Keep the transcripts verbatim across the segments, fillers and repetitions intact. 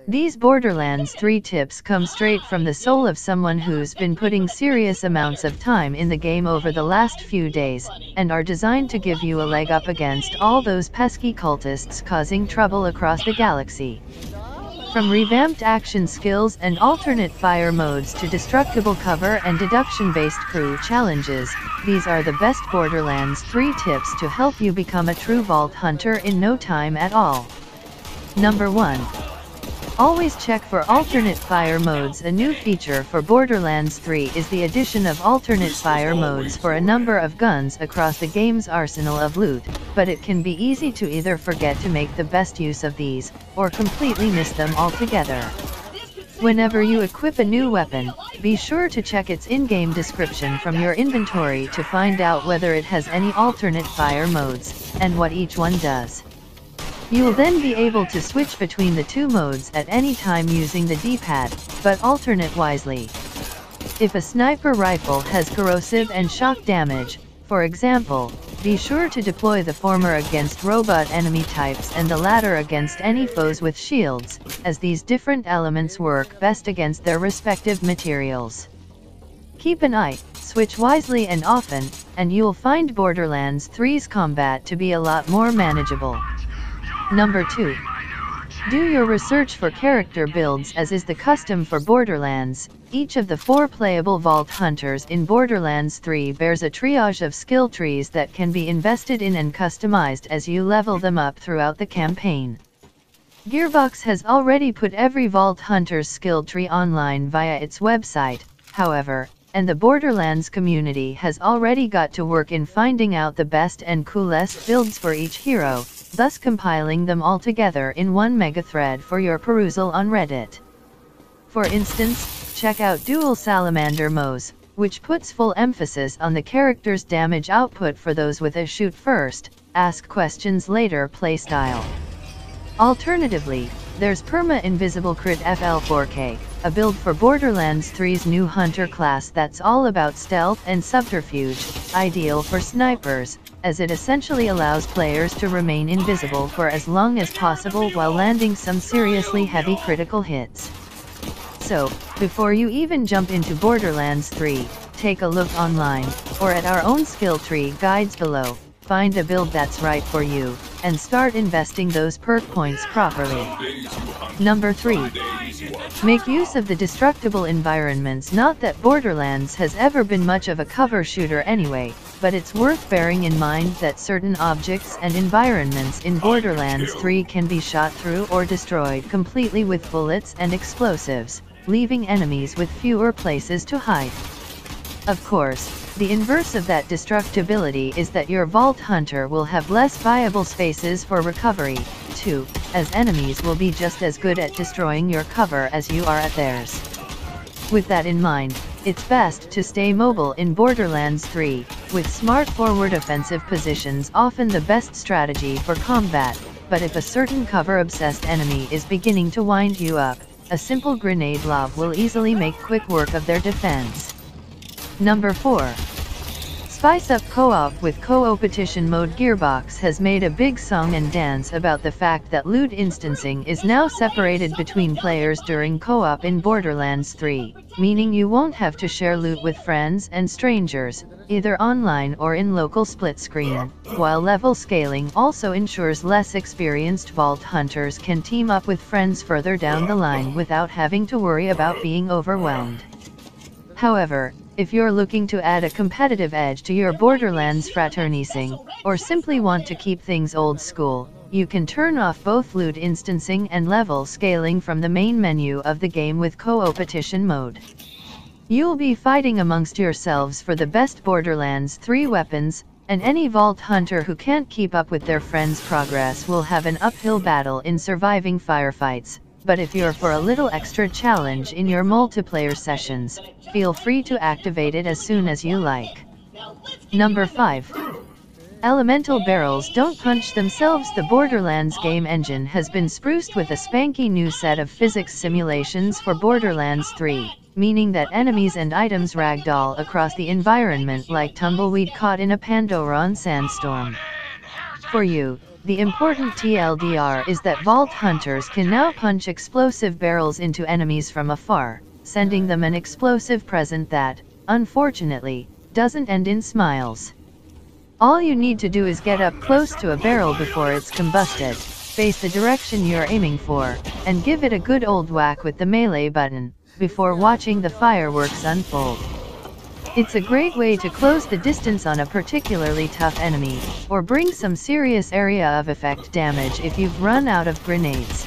These Borderlands three tips come straight from the soul of someone who's been putting serious amounts of time in the game over the last few days, and are designed to give you a leg up against all those pesky cultists causing trouble across the galaxy. From revamped action skills and alternate fire modes to destructible cover and deduction-based crew challenges, these are the best Borderlands three tips to help you become a true Vault Hunter in no time at all. Number one. Always check for alternate fire modes. A new feature for Borderlands three is the addition of alternate fire modes for a number of guns across the game's arsenal of loot, but it can be easy to either forget to make the best use of these, or completely miss them altogether. Whenever you equip a new weapon, be sure to check its in-game description from your inventory to find out whether it has any alternate fire modes, and what each one does. You will then be able to switch between the two modes at any time using the D-pad, but alternate wisely. If a sniper rifle has corrosive and shock damage, for example, be sure to deploy the former against robot enemy types and the latter against any foes with shields, as these different elements work best against their respective materials. Keep an eye, switch wisely and often, and you'll find Borderlands three's combat to be a lot more manageable. Number two. Do your research for character builds. As is the custom for Borderlands, each of the four playable Vault Hunters in Borderlands three bears a triage of skill trees that can be invested in and customized as you level them up throughout the campaign. Gearbox has already put every Vault Hunter's skill tree online via its website, however, and the Borderlands community has already got to work in finding out the best and coolest builds for each hero, thus compiling them all together in one mega thread for your perusal on Reddit. For instance, check out Dual Salamander Mows, which puts full emphasis on the character's damage output for those with a shoot first, ask questions later playstyle. Alternatively, there's Perma Invisible Crit F L four K, a build for Borderlands three's new Hunter class that's all about stealth and subterfuge, ideal for snipers, as it essentially allows players to remain invisible for as long as possible while landing some seriously heavy critical hits. So, before you even jump into Borderlands three, take a look online, or at our own skill tree guides below, find a build that's right for you, and start investing those perk points properly. Number three. Make use of the destructible environments. Not that Borderlands has ever been much of a cover shooter anyway, but it's worth bearing in mind that certain objects and environments in Borderlands three can be shot through or destroyed completely with bullets and explosives, leaving enemies with fewer places to hide. Of course, the inverse of that destructibility is that your Vault Hunter will have less viable spaces for recovery, too, as enemies will be just as good at destroying your cover as you are at theirs. With that in mind, it's best to stay mobile in Borderlands three, with smart forward offensive positions often the best strategy for combat, but if a certain cover-obsessed enemy is beginning to wind you up, a simple grenade lob will easily make quick work of their defense. Number four. Spice up co-op with co-opetition mode. Gearbox has made a big song and dance about the fact that loot instancing is now separated between players during co-op in Borderlands three, meaning you won't have to share loot with friends and strangers, either online or in local split screen, while level scaling also ensures less experienced Vault Hunters can team up with friends further down the line without having to worry about being overwhelmed. However, if you're looking to add a competitive edge to your Borderlands fraternizing, or simply want to keep things old school, you can turn off both loot instancing and level scaling from the main menu of the game with co-opetition mode. You'll be fighting amongst yourselves for the best Borderlands three weapons, and any Vault Hunter who can't keep up with their friends' progress will have an uphill battle in surviving firefights. But if you're for a little extra challenge in your multiplayer sessions, feel free to activate it as soon as you like. Number five. Elemental barrels don't punch themselves. The Borderlands game engine has been spruced with a spanky new set of physics simulations for Borderlands three, meaning that enemies and items ragdoll across the environment like tumbleweed caught in a Pandoran sandstorm. For you, The important T L D R is that Vault Hunters can now punch explosive barrels into enemies from afar, sending them an explosive present that, unfortunately, doesn't end in smiles. All you need to do is get up close to a barrel before it's combusted, face the direction you're aiming for, and give it a good old whack with the melee button, before watching the fireworks unfold. It's a great way to close the distance on a particularly tough enemy, or bring some serious area of effect damage if you've run out of grenades.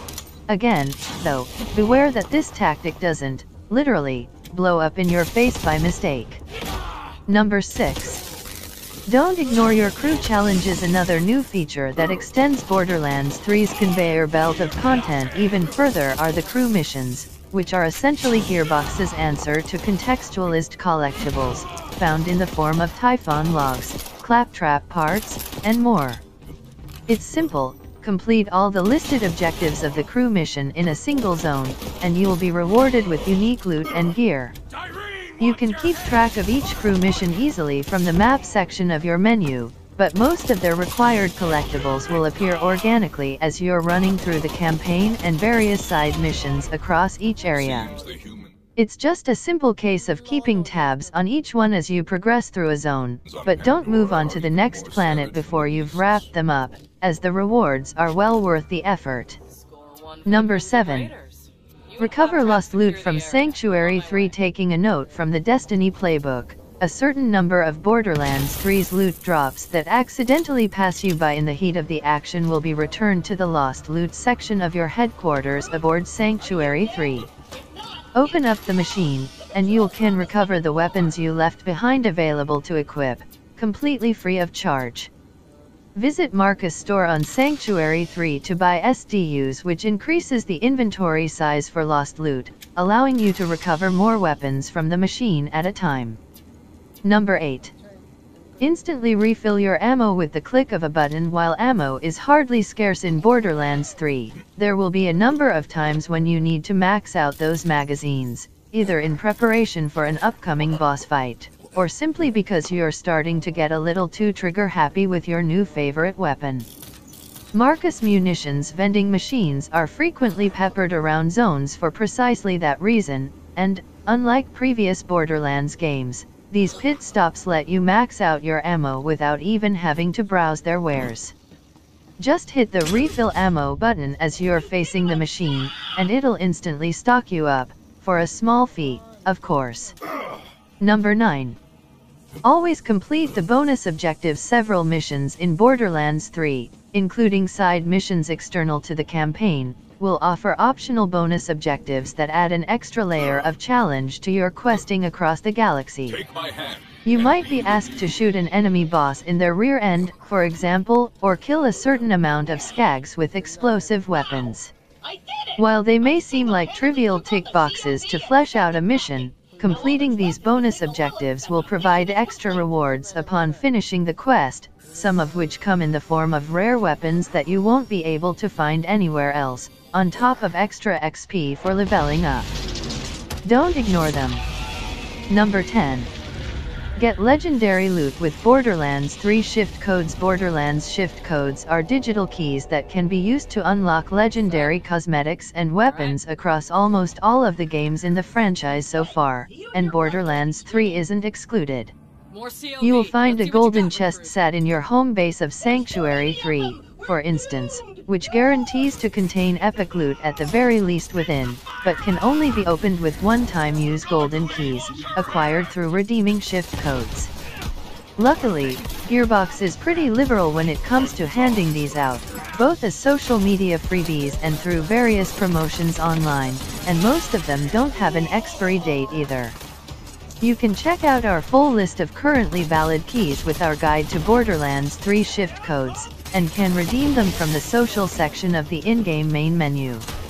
Again, though, beware that this tactic doesn't, literally, blow up in your face by mistake. Number six. Don't ignore your crew challenges. Another new feature that extends Borderlands three's conveyor belt of content even further are the crew missions, which are essentially Gearbox's answer to contextualized collectibles, found in the form of Typhon logs, claptrap parts, and more. It's simple: complete all the listed objectives of the crew mission in a single zone, and you'll be rewarded with unique loot and gear. You can keep track of each crew mission easily from the map section of your menu, but most of their required collectibles will appear organically as you're running through the campaign and various side missions across each area. It's just a simple case of keeping tabs on each one as you progress through a zone, but don't move on to the next planet before you've wrapped them up, as the rewards are well worth the effort. Number seven. Recover lost loot from Sanctuary three. Taking a note from the Destiny playbook, a certain number of Borderlands three's loot drops that accidentally pass you by in the heat of the action will be returned to the lost loot section of your headquarters aboard Sanctuary three. Open up the machine, and you can recover the weapons you left behind available to equip, completely free of charge. Visit Marcus store on Sanctuary three to buy S D Us, which increases the inventory size for lost loot, allowing you to recover more weapons from the machine at a time. Number eight. Instantly refill your ammo with the click of a button. While ammo is hardly scarce in Borderlands three, there will be a number of times when you need to max out those magazines, either in preparation for an upcoming boss fight, or simply because you're starting to get a little too trigger happy with your new favorite weapon. Marcus munitions vending machines are frequently peppered around zones for precisely that reason, and, unlike previous Borderlands games, these pit stops let you max out your ammo without even having to browse their wares. Just hit the refill ammo button as you're facing the machine, and it'll instantly stock you up, for a small fee, of course. Number nine. Always complete the bonus objectives. Several missions in Borderlands three, including side missions external to the campaign, will offer optional bonus objectives that add an extra layer of challenge to your questing across the galaxy. Take my hand. You might be asked to shoot an enemy boss in their rear end, for example, or kill a certain amount of skags with explosive weapons. While they may seem like trivial tick boxes to flesh out a mission, completing these bonus objectives will provide extra rewards upon finishing the quest, some of which come in the form of rare weapons that you won't be able to find anywhere else, on top of extra X P for leveling up. Don't ignore them. Number ten. Get legendary loot with Borderlands three shift codes. Borderlands shift codes are digital keys that can be used to unlock legendary cosmetics and weapons across almost all of the games in the franchise so far, and Borderlands three isn't excluded. You will find a golden chest set in your home base of Sanctuary three, for instance, which guarantees to contain epic loot at the very least within, but can only be opened with one-time use golden keys, acquired through redeeming shift codes. Luckily, Gearbox is pretty liberal when it comes to handing these out, both as social media freebies and through various promotions online, and most of them don't have an expiry date either. You can check out our full list of currently valid keys with our guide to Borderlands three shift codes, and can redeem them from the social section of the in-game main menu.